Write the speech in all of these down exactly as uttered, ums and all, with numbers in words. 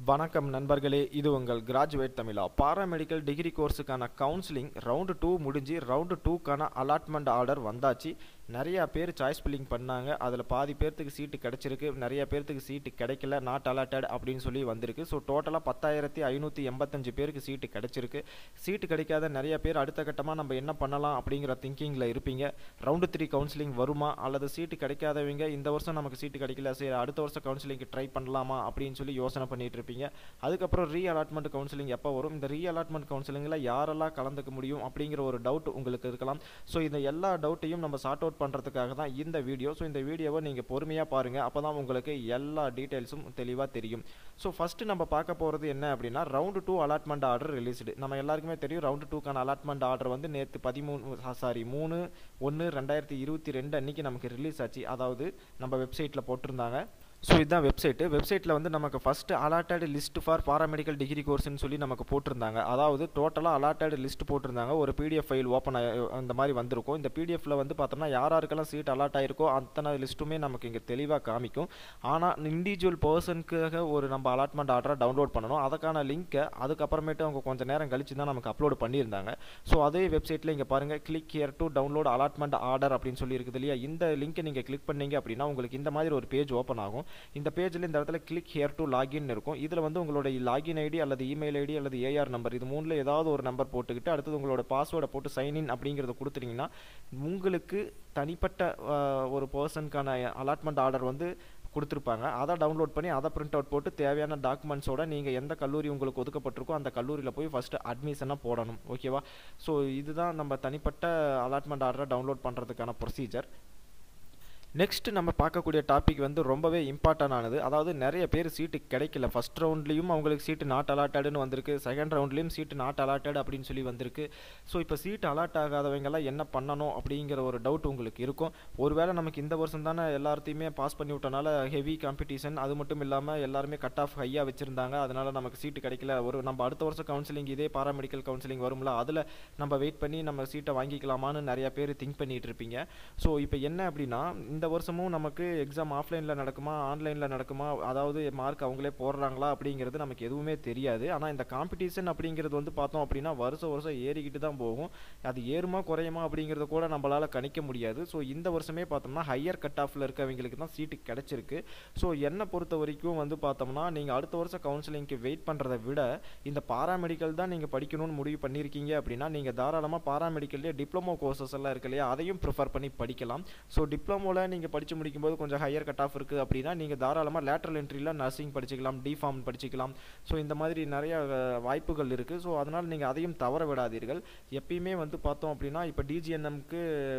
வணக்கம் நண்பர்களே, இது உங்கள் கிராஜுவேட் தமிழா. பாராமெடிக்கல் டிகிரி கோர்ஸுக்கான கவுன்சிலிங் ரவுண்டு டூ முடிஞ்சு ரவுண்டு டூக்கான அலாட்மெண்ட் ஆர்டர் வந்தாச்சு. நிறையா பேர் சாய்ஸ் ஃபில்லிங் பண்ணாங்க. அதில் பாதி பேர்த்துக்கு சீட்டு கிடச்சிருக்கு, நிறைய பேர்த்துக்கு சீட்டு கிடைக்கல, நாட் அலாட்டட் அப்படின்னு சொல்லி வந்திருக்கு. ஸோ டோட்டலாக பத்தாயிரத்தி ஐநூற்றி எண்பத்தஞ்சு பேருக்கு சீட்டு கிடச்சிருக்கு. சீட்டு கிடைக்காத நிறைய பேர் அடுத்த கட்டமாக நம்ம என்ன பண்ணலாம் அப்படிங்கிற திங்கிங்கில் இருப்பீங்க. ரவுண்டு த்ரீ கவுன்சிலிங் வருமா, அல்லது சீட்டு கிடைக்காதவங்க இந்த வருஷம் நமக்கு சீட்டு கிடைக்கல, சரி அடுத்த வருஷம் கவுன்சிலிங்க்கு ட்ரை பண்ணலாமா அப்படின்னு சொல்லி யோசனை பண்ணிட்டு இருப்பீங்க. அதுக்கப்புறம் ரீ அலாட்மெண்ட் கவுன்சிலிங் எப்போ வரும், இந்த ரீ அலாட்மெண்ட் கவுன்சிலிங்கில் யாரெல்லாம் கலந்துக்க முடியும் அப்படிங்கிற ஒரு டவுட் உங்களுக்கு இருக்கலாம். ஸோ இந்த எல்லா டவுட்டையும் நம்ம சார்ட் அவுட் பண்ணுறதுக்காக தான் இந்த வீடியோ. ஸோ இந்த வீடியோவை நீங்கள் பொறுமையாக பாருங்கள், அப்போ தான் உங்களுக்கு எல்லா டீட்டெயில்ஸும் தெளிவாக தெரியும். ஸோ ஃபஸ்ட்டு நம்ம பார்க்க போகிறது என்ன அப்படின்னா, round two allotment order released. நம்ம எல்லாருக்குமே தெரியும், ரவுண்டு டூக்கான அலாட்மெண்ட் ஆர்டர் வந்து நேற்று பதிமூணு சாரி மூணு ஒன்று ரெண்டாயிரத்தி இருபத்தி ரெண்டு அன்றைக்கி நமக்கு ரிலீஸ் ஆச்சு. அதாவது நம்ம வெப்சைட்டில் போட்டிருந்தாங்க. ஸோ இதுதான் வெப்சைட்டு. வெப்சைட்டில் வந்து நமக்கு first allotted list for paramedical degree கோர்ஸ்னு சொல்லி நமக்கு போட்டிருந்தாங்க. அதாவது டோட்டலாக அலாட்டட் லிஸ்ட் போட்டிருந்தாங்க. ஒரு பிடிஎஃப் ஃபைல் ஓப்பன் அந்த மாதிரி வந்திருக்கும். இந்த பிடிஎஃப்ல வந்து பார்த்தோம்னா யாராருக்கெல்லாம் சீட் அலாட் ஆகிருக்கோ அத்தனை லிஸ்ட்டுமே நமக்கு இங்கே தெளிவாக காமிக்கும். ஆனால் இண்டிவிஜுவல் பர்சனுக்காக ஒரு நம்ம அலாட்மெண்ட் ஆர்டரை டவுன்லோட் பண்ணணும். அதுக்கான லிங்க்கை அதுக்கப்புறமேட்டு அவங்க கொஞ்சம் நேரம் கழிச்சு தான் நமக்கு அப்லோட் பண்ணியிருந்தாங்க. ஸோ அதே வெப்சைட்டில் இங்கே பாருங்கள், click here to download allotment order அப்படின்னு சொல்லி இருக்குது இல்லையா. இந்த லிங்க்கை நீங்கள் கிளிக் பண்ணீங்க அப்படின்னா உங்களுக்கு இந்த மாதிரி ஒரு பேஜ் ஓப்பன் ஆகும். இந்த பேஜில் இந்த இடத்துல கிளிக் ஹியர் டு லாகின் இருக்கும். இதில் வந்து உங்களோட லாகின் ஐடி அல்லது இமெயில் ஐடி அல்லது ஏஆர் நம்பர், இது மூணில் ஏதாவது ஒரு நம்பர் போட்டுக்கிட்டு அடுத்தது உங்களோட பாஸ்வேர்டை போட்டு சைன்இன் அப்படிங்கிறத கொடுத்துட்டிங்கன்னா உங்களுக்கு தனிப்பட்ட ஒரு பர்சனுக்கான அலாட்மெண்ட் ஆர்டர் வந்து கொடுத்துருப்பாங்க. அதை டவுன்லோட் பண்ணி அதை பிரிண்ட் அவுட் போட்டு தேவையான டாக்குமெண்ட்ஸோட நீங்கள் எந்த கல்லூரி உங்களுக்கு ஒதுக்கப்பட்டிருக்கோ அந்த கல்லூரியில் போய் ஃபஸ்ட்டு அட்மிஷனாக போடணும். ஓகேவா? ஸோ இதுதான் நம்ம தனிப்பட்ட அலாட்மெண்ட் ஆர்டரை டவுன்லோட் பண்ணுறதுக்கான ப்ரொசீஜர். நெக்ஸ்ட் நம்ம பார்க்கக்கூடிய டாபிக் வந்து ரொம்பவே இம்பார்ட்டன்டானது. அதாவது நிறைய பேர் சீட்டு கிடைக்கல. ஃபஸ்ட் ரவுண்ட்லேயும் அவங்களுக்கு சீட்டு நாட் அலாட்டடுன்னு வந்திருக்கு, செகண்ட் ரவுண்ட்லேயும் சீட்டு நாட் அலாட்டட் அப்படின்னு சொல்லி வந்திருக்கு. ஸோ இப்போ சீட்டு அலாட் ஆகாதவங்கெல்லாம் என்ன பண்ணணும் அப்படிங்கிற ஒரு டவுட் உங்களுக்கு இருக்கும். ஒருவேளை நமக்கு இந்த வருஷம் தானே எல்லாத்தையுமே பாஸ் பண்ணி விட்டனால ஹெவி காம்படிஷன், அது மட்டும் இல்லாமல் எல்லாருமே கட் ஆஃப் ஹையாக வச்சுருந்தாங்க, அதனால் நமக்கு சீட்டு கிடைக்கல. ஒரு நம்ம அடுத்த வருஷம் கவுன்சிலிங் இதே பாராமெடிக்கல் கவுன்சிலிங் வரும்ல, அதில் நம்ம வெயிட் பண்ணி நம்ம சீட்டை வாங்கிக்கலாமான்னு நிறையா பேர் திங்க் பண்ணிகிட்டு இருப்பீங்க. ஸோ இப்போ என்ன அப்படின்னா, இந்த வருஷமும் நமக்கு எக்ஸாம் ஆஃப்லைனில் நடக்குமா ஆன்லைனில் நடக்குமா, அதாவது மார்க் அவங்களே போடுறாங்களா அப்படிங்கிறது நமக்கு எதுவுமே தெரியாது. ஆனால் இந்த காம்படிஷன் அப்படிங்கிறது வந்து பார்த்தோம் அப்படின்னா வருஷம் வருஷம் ஏறிக்கிட்டு தான் போகும். அது ஏறுமா குறையுமா அப்படிங்கிறத கூட நம்மளால் கணிக்க முடியாது. ஸோ இந்த வருஷமே பார்த்தோம்னா ஹையர் கட் ஆஃபில் இருக்கவங்களுக்கு தான் சீட்டு கிடச்சிருக்கு. ஸோ என்னை பொறுத்த வரைக்கும் வந்து பார்த்தோம்னா நீங்கள் அடுத்த வருஷம் கவுன்சிலிங்க்கு வெயிட் பண்ணுறதை விட இந்த பாராமெடிக்கல் தான் நீங்கள் படிக்கணும்னு முடிவு பண்ணியிருக்கீங்க அப்படின்னா நீங்கள் தாராளமாக பாராமெடிக்கல்லே டிப்ளமோ கோர்சஸ் எல்லாம் இருக்கு இல்லையா, அதையும் ப்ரிஃபர் பண்ணி படிக்கலாம். ஸோ டிப்ளமோவில் நீங்கள் படித்து முடிக்கும்போது கொஞ்சம் ஹையர் கட் ஆஃப் இருக்குது அப்படின்னா நீங்கள் தாராளமாக லேட்ரல் என்ட்ரியில் நர்சிங் படிச்சிக்கலாம், டிஃபார்ம் படிச்சிக்கலாம். ஸோ இந்த மாதிரி நிறைய வாய்ப்புகள் இருக்குது. ஸோ அதனால் நீங்கள் அதையும் தவற விடாதீர்கள். எப்பயுமே வந்து பார்த்தோம் அப்படின்னா இப்போ டிஜிஎன்எம்க்கு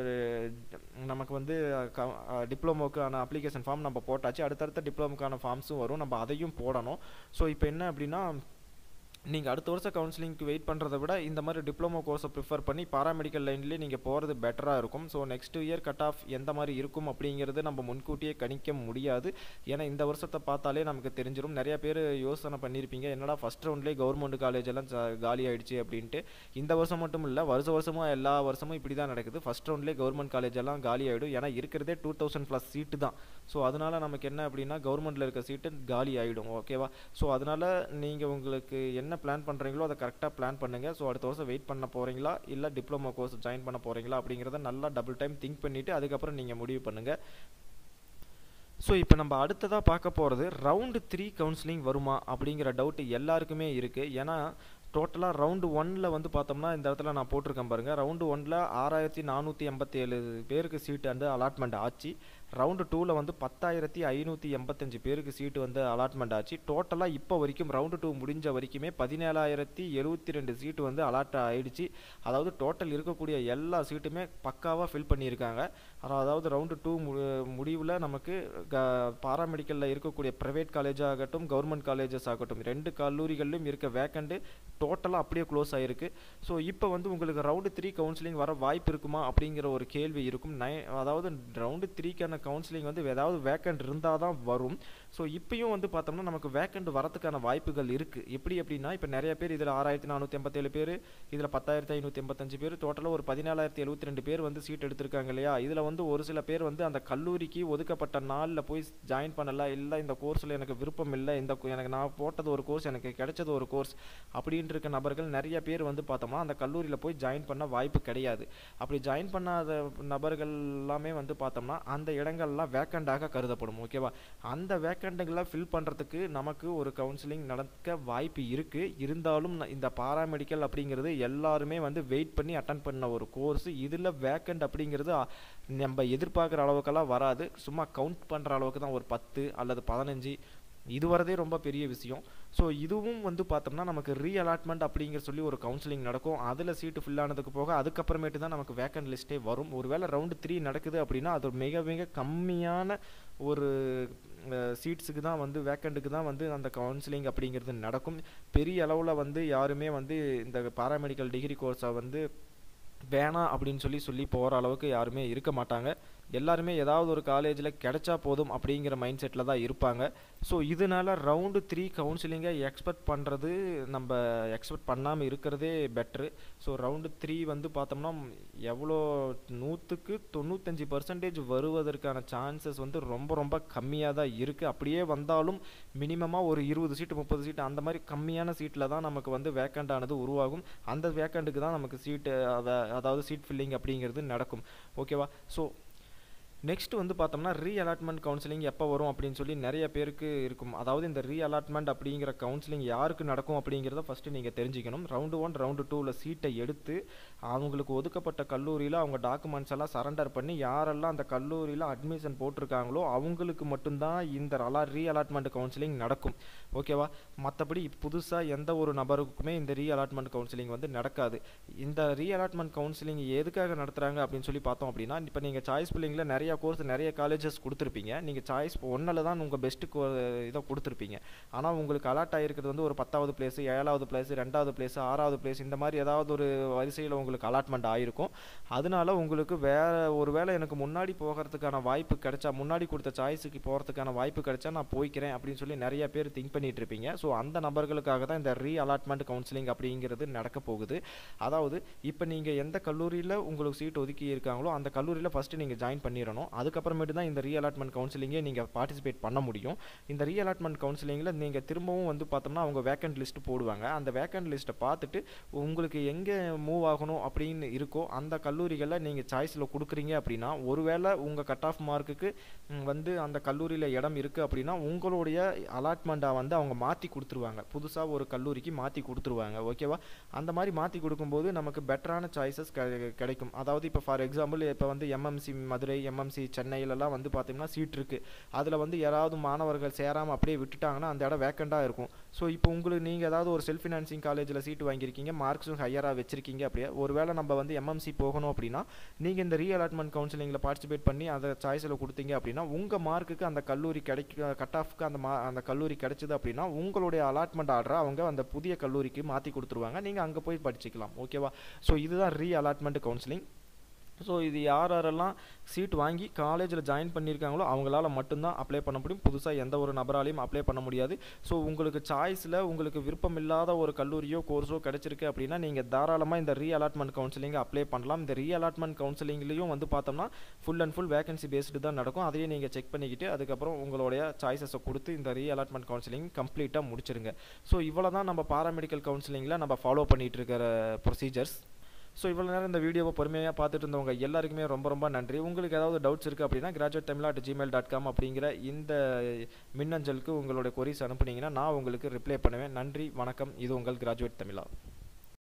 நமக்கு வந்து டிப்ளமோக்கான அப்ளிகேஷன் ஃபார்ம் நம்ம போட்டாச்சு, அடுத்தடுத்த டிப்ளமோக்கான ஃபார்ம்ஸும் வரும், நம்ம அதையும் போடணும். ஸோ இப்போ என்ன அப்படின்னா நீங்கள் அடுத்த வருஷம் கவுன்சிலிங்க்கு வெயிட் பண்ணுறதை விட இந்த மாதிரி டிப்ளமோ கோர்ஸை ப்ரிஃபர் பண்ணி பாராமெடிக்கல் லைன்லேயே நீங்கள் போகிறது பெட்டராக இருக்கும். So next year cut off எந்த மாதிரி இருக்கும் அப்படிங்கிறது நம்ம முன்கூட்டியே கணிக்க முடியாது. ஏன்னா இந்த வருஷத்தை பார்த்தாலே நமக்கு தெரிஞ்சிடும். நிறைய பேர் யோசனை பண்ணியிருப்பீங்க, என்னடா ஃபஸ்ட் ரவுண்ட்லேயே கவர்மெண்ட் காலேஜ் எல்லாம் காலி ஆகிடுச்சு அப்படின்ட்டு. இந்த வருஷம் மட்டும் இல்லை, வருஷ வருஷமும் எல்லா வருஷமும் இப்படி தான் நடக்குது. ஃபஸ்ட் ரவுண்ட்லேயே கவர்மெண்ட் காலேஜ் எல்லாம் காலி ஆகிடும். ஏன்னா இருக்கிறதே டூ தௌசண்ட் ப்ளஸ் சீட்டு தான். ஸோ அதனால் நமக்கு என்ன அப்படின்னா கவர்மெண்ட்டில் இருக்க சீட்டு காலி ஆகிடும். ஓகேவா? ஸோ அதனால் நீங்கள் உங்களுக்கு என்ன பிளான் பண்ணுறீங்களோ அதை கரெக்டாக பிளான் பண்ணுங்கள். ஸோ அடுத்த வருஷம் வெயிட் பண்ண போகிறீங்களா இல்லை டிப்ளமோ கோர்ஸ் ஜாயின் பண்ண போகிறீங்களா அப்படிங்கிறத நல்லா டபுள் டைம் திங்க் பண்ணிவிட்டு அதுக்கப்புறம் நீங்கள் முடிவு பண்ணுங்கள். ஸோ இப்போ நம்ம அடுத்ததாக பார்க்க போகிறது ரவுண்டு த்ரீ கவுன்சிலிங் வருமா அப்படிங்கிற டவுட்டு எல்லாருக்குமே இருக்குது. ஏன்னா டோட்டலாக ரவுண்டு ஒன்னில் வந்து பார்த்தோம்னா இந்த இடத்துல நான் போட்டிருக்கேன் பாருங்கள், ரவுண்டு ஒன்னில் ஆறாயிரத்தி நானூற்றி எண்பத்தி ஏழு பேருக்கு சீட்டு வந்து அலாட்மெண்ட் ஆச்சு. ரவுண்டு டூவில் வந்து பத்தாயிரத்தி ஐநூற்றி எண்பத்தஞ்சு பேருக்கு சீட்டு வந்து அலாட்மெண்ட் ஆச்சு. டோட்டலாக இப்போ வரைக்கும் ரவுண்டு டூ முடிஞ்ச வரைக்குமே பதினேழாயிரத்தி எழுபத்தி ரெண்டு சீட்டு வந்து அலாட் ஆகிடுச்சு. அதாவது டோட்டல் இருக்கக்கூடிய எல்லா சீட்டுமே பக்காவாக ஃபில் பண்ணியிருக்காங்க. அதாவது ரவுண்டு டூ முடிவில் நமக்கு பாராமெடிக்கலில் இருக்கக்கூடிய ப்ரைவேட் காலேஜ் ஆகட்டும் கவர்மெண்ட் காலேஜஸ் ஆகட்டும் ரெண்டு கல்லூரிகளிலும் இருக்க வேக்கண்ட்டு டோட்டலாக அப்படியே க்ளோஸ் ஆகிருக்கு. ஸோ இப்போ வந்து உங்களுக்கு ரவுண்டு த்ரீ கவுன்சிலிங் வர வாய்ப்பு இருக்குமா அப்படிங்கிற ஒரு கேள்வி இருக்கும். நை அதாவது ரவுண்டு த்ரீக்கான கவுன்சிலிங் வந்து ஏதாவது வேக்கண்ட் இருந்தால் தான் வரும். ஸோ இப்பயும் வந்து பார்த்தோம்னா நமக்கு வேக்கண்ட் வரதுக்கான வாய்ப்புகள் இருக்குது. எப்படி அப்படின்னா இப்போ நிறைய பேர் இதில் ஆறாயிரத்தி நானூற்றி எண்பத்தேழு பேர், இதில் பத்தாயிரத்தி ஐநூற்றி எண்பத்தஞ்சு பேர், டோட்டலாக ஒரு பதினாலாயிரத்தி எழுபத்தி ரெண்டு பேர் வந்து சீட் எடுத்திருக்காங்க இல்லையா. இதில் வந்து ஒரு சில பேர் வந்து அந்த கல்லூரிக்கு ஒதுக்கப்பட்ட நாளில் போய் ஜாயின் பண்ணலை, இல்லை இந்த கோர்ஸில் எனக்கு விருப்பம் இல்லை, இந்த எனக்கு நான் போட்டது ஒரு கோர்ஸ் எனக்கு கிடைச்சது ஒரு கோர்ஸ் அப்படின்ட்டு இருக்க நபர்கள் நிறைய பேர் வந்து பார்த்தோம்னா அந்த கல்லூரியில் போய் ஜாயின் பண்ண வாய்ப்பு கிடையாது. அப்படி ஜாயின் பண்ணாத நபர்கள் எல்லாமே வந்து பார்த்தோம்னா அந்த இடங்கள்லாம் வேக்கண்டாக கருதப்படும். ஓகேவா, அந்த வேக்கண்டுகளை ஃபில் பண்ணுறதுக்கு நமக்கு ஒரு கவுன்சிலிங் நடக்க வாய்ப்பு இருக்குது. இருந்தாலும் இந்த பாராமெடிக்கல் அப்படிங்கிறது எல்லாருமே வந்து வெயிட் பண்ணி அட்டன் பண்ண ஒரு கோர்ஸ். இதில் வேக்கண்ட் அப்படிங்கிறது நம்ம எதிர்பார்க்குற அளவுக்கெல்லாம் வராது. சும்மா கவுண்ட் பண்ணுற அளவுக்கு தான், ஒரு பத்து அல்லது பதினஞ்சு, இது வரதே ரொம்ப பெரிய விஷயம். ஸோ இதுவும் வந்து பார்த்தோம்னா நமக்கு ரீ அலாட்மெண்ட் அப்படிங்கிற சொல்லி ஒரு கவுன்சிலிங் நடக்கும். அதில் சீட்டு ஃபில் ஆனதுக்கு போக அதுக்கப்புறமேட்டு தான் நமக்கு வேக்கண்ட் லிஸ்ட்டே வரும். ஒருவேளை ரவுண்டு த்ரீ நடக்குது அப்படின்னா அது மிக மிக கம்மியான ஒரு சீட்ஸுக்கு தான் வந்து வேக்கண்ட்டுக்கு தான் வந்து அந்த கவுன்சிலிங் அப்படிங்கிறது நடக்கும். பெரிய அளவில் வந்து யாருமே வந்து இந்த பாராமெடிக்கல் டிகிரி கோர்ஸை வந்து வேணாம் அப்படின்னு சொல்லி சொல்லி போகிற அளவுக்கு யாருமே இருக்க மாட்டாங்க. எல்லாருமே ஏதாவது ஒரு காலேஜில் கிடைச்சா போதும் அப்படிங்கிற மைண்ட் செட்டில் தான் இருப்பாங்க. ஸோ இதனால் ரவுண்டு த்ரீ கவுன்சிலிங்கை எக்ஸ்பெக்ட் பண்ணுறது நம்ம எக்ஸ்பெக்ட் பண்ணாமல் இருக்கிறதே பெட்ரு. ஸோ ரவுண்டு த்ரீ வந்து பார்த்தோம்னா எவ்வளோ நூற்றுக்கு தொண்ணூத்தஞ்சு பர்சன்டேஜ் வருவதற்கான சான்சஸ் வந்து ரொம்ப ரொம்ப கம்மியாக தான் இருக்குது. அப்படியே வந்தாலும் மினிமமாக ஒரு இருபது சீட்டு முப்பது சீட்டு அந்த மாதிரி கம்மியான சீட்டில் தான் நமக்கு வந்து வேக்கண்டானது உருவாகும். அந்த வேக்கண்ட்டுக்கு தான் நமக்கு சீட்டு அதாவது சீட் ஃபில்லிங் அப்படிங்கிறது நடக்கும். ஓகேவா, ஸோ நெக்ஸ்ட் வந்து பார்த்தோம்னா ரீ அலாட்மெண்ட் கவுன்சிலிங் எப்போ வரும் அப்படின்னு சொல்லி நிறைய பேருக்கு இருக்கும். அதாவது இந்த ரீ அலாட்மெண்ட் அப்படிங்கிற கவுன்சிலிங் யாருக்கு நடக்கும் அப்படிங்கிறத ஃபஸ்ட்டு நீங்கள் தெரிஞ்சுக்கணும். ரவுண்டு ஒன் ரவுண்டு டூவில் சீட்டை எடுத்து அவங்களுக்கு ஒதுக்கப்பட்ட கல்லூரியில் அவங்க டாக்குமெண்ட்ஸ் எல்லாம் சரண்டர் பண்ணி யாரெல்லாம் அந்த கல்லூரியில் அட்மிஷன் போட்டிருக்காங்களோ அவங்களுக்கு மட்டும்தான் இந்த அலா ரீ அலாட்மெண்ட் கவுன்சிலிங் நடக்கும். ஓகேவா, மற்றபடி புதுசாக எந்த ஒரு நபருக்குமே இந்த ரீ அலாட்மெண்ட் கவுன்சிலிங் வந்து நடக்காது. இந்த ரீ அலாட்மெண்ட் கவுன்சிலிங் எதுக்காக நடத்துகிறாங்க அப்படின்னு சொல்லி பார்த்தோம் அப்படின்னா, இப்போ நீங்கள் சாய்ஸ் பில்லிங்கில் நிறைய கோர்ஸ் நிறைய காலேஜஸ் கொடுத்துருப்பீங்க. நீங்கள் சாய்ஸ் ஒன்றில் தான் உங்கள் பெஸ்ட்டு இதை கொடுத்துருப்பீங்க. ஆனால் உங்களுக்கு அலாட் ஆகிருக்கிறது வந்து ஒரு பத்தாவது பிளேஸு, ஏழாவது பிளேஸு, ரெண்டாவது பிளேஸு, ஆறாவது பிளேஸ், இந்த மாதிரி ஏதாவது ஒரு வரிசையில் உங்களுக்கு அலாட்மெண்ட் ஆகிருக்கும். அதனால உங்களுக்கு வேறு ஒரு வேளை எனக்கு முன்னாடி போகிறதுக்கான வாய்ப்பு கிடைச்சா, முன்னாடி கொடுத்த சாய்ஸுக்கு போகிறதுக்கான வாய்ப்பு கிடைச்சா நான் போய்க்கிறேன் அப்படின்னு சொல்லி நிறைய பேர் திங்க் பண்ணிட்டு இருப்பீங்க. ஸோ அந்த நபர்களுக்காக தான் இந்த ரீ அலாட்மெண்ட் கவுன்சிலிங் அப்படிங்கிறது நடக்க போகுது. அதாவது இப்போ நீங்கள் எந்த கல்லூரியில் உங்களுக்கு சீட் ஒதுக்கி இருக்காங்களோ அந்த கல்லூரியில் ஃபஸ்ட்டு நீங்கள் ஜாயின் பண்ணிடணும். அதுக்கப்புறமேட்டு தான் இந்த ரீ அலாட்மெண்ட் கவுன்சிலிங்கே நீங்கள் பார்ட்டிசிபேட் பண்ண முடியும். இந்த ரீ அலாட்மெண்ட் கவுன்சிலிங்கில் நீங்கள் திரும்பவும் வந்து பார்த்தோம்னா அவங்க வேக்கண்ட் லிஸ்ட் போடுவாங்க. அந்த வேக்கண்ட் லிஸ்ட்டை பார்த்துட்டு உங்களுக்கு எங்கே மூவ் ஆகணும் அப்படின்னு இருக்கோ அந்த கல்லூரிகளில் நீங்கள் சாய்ஸில் கொடுக்குறீங்க அப்படின்னா, ஒருவேளை உங்கள் கட் ஆஃப் மார்க்குக்கு வந்து அந்த கல்லூரியில் இடம் இருக்குது அப்படின்னா உங்களுடைய அலாட்மெண்ட்டை வந்து அவங்க மாற்றி கொடுத்துருவாங்க. புதுசாக ஒரு கல்லூரிக்கு மாற்றி கொடுத்துருவாங்க. ஓகேவா, அந்த மாதிரி மாற்றி கொடுக்கும்போது நமக்கு பெட்டரான சாய்ஸஸ் கிடைக்கும். அதாவது இப்போ ஃபார் எக்ஸாம்பிள் இப்போ வந்து எம்எம்சி மதுரை, எம்எம்சி சென்னையிலலாம் வந்து பார்த்தீங்கன்னா சீட் இருக்குது. அதில் வந்து யாராவது மாணவர்கள் சேராமல் அப்படியே விட்டுட்டாங்கன்னா அந்த இடம் வேக்கண்டாக இருக்கும். ஸோ இப்போ உங்களுக்கு நீங்கள் ஏதாவது ஒரு செல்ஃப் ஃபினான்சிங் காலேஜில் சீட்டு வாங்கியிருக்கீங்க, மார்க்ஸும் ஹையராக வச்சிருக்கீங்க, அப்படியே ஒருவேளை நம்ம வந்து எம்எம்சி போகணும் அப்படின்னா நீங்கள் இந்த ரீ அலாட்மெண்ட் கவுன்சிலிங்கில் பார்ட்டிசிபேட் பண்ணி அதை சாய்ஸில் கொடுத்தீங்க அப்படின்னா உங்கள் மார்க்குக்கு அந்த கல்லூரி கிடைக்க கட் ஆஃப்க்கு அந்த மா அந்த கல்லூரி கிடைச்சிது அப்படின்னா உங்களுடைய அலாட்மெண்ட் ஆர்டரை அவங்க அந்த புதிய கல்லூரிக்கு மாற்றி கொடுத்துருவாங்க. நீங்கள் அங்கே போய் படிச்சுக்கலாம். ஓகேவா, ஸோ இதுதான் ரீ அலாட்மெண்ட் கவுன்சிலிங். ஸோ இது யார் யாரெல்லாம் சீட் வாங்கி காலேஜில் ஜாயின் பண்ணியிருக்காங்களோ அவங்களால மட்டும்தான் அப்ளை பண்ண முடியும். புதுசாக எந்த ஒரு நபராலையும் அப்ளை பண்ண முடியாது. ஸோ உங்களுக்கு சாய்ஸில் உங்களுக்கு விருப்பம் இல்லாத ஒரு கல்லூரியோ கோர்ஸோ கிடச்சிருக்கு அப்படின்னா நீங்கள் தாராளமாக இந்த ரீ அலாட்மெண்ட் கவுன்சிலிங்கை அப்ளை பண்ணலாம். இந்த ரீ அலாட்மெண்ட் கவுன்சிலிங்லேயும் வந்து பார்த்தோம்னா full and full vacancy based தான் நடக்கும். அதையே நீங்கள் செக் பண்ணிக்கிட்டு அதுக்கப்புறம் உங்களுடைய சாய்ஸஸை கொடுத்து இந்த ரீ அலாட்மெண்ட் கவுன்சிலிங் கம்ப்ளீட்டாக முடிச்சிருங்க. ஸோ இவ்வளோ தான் நம்ம பாராமெடிக்கல் கவுன்சிலிங்கில் நம்ம ஃபாலோ பண்ணிகிட்டு இருக்கிற ப்ரொசீஜர்ஸ். ஸோ இவ்வளோ நேரம் இந்த வீடியோவை பொறுமையாக பார்த்துட்டு இருந்தவங்க எல்லாருக்குமே ரொம்ப ரொம்ப நன்றி. உங்களுக்கு ஏதாவது டவுட்ஸ் இருக்குது அப்படின்னா graduate Tamizha at Gmail dot com அப்படிங்கிற இந்த மின்னஞ்சலுக்கு உங்களுடைய கொரிஸ் அனுப்புனீங்கன்னா நான் உங்களுக்கு ரிப்ளை பண்ணுவேன். நன்றி, வணக்கம். இது உங்கள் கிராஜுவேட் தமிழா.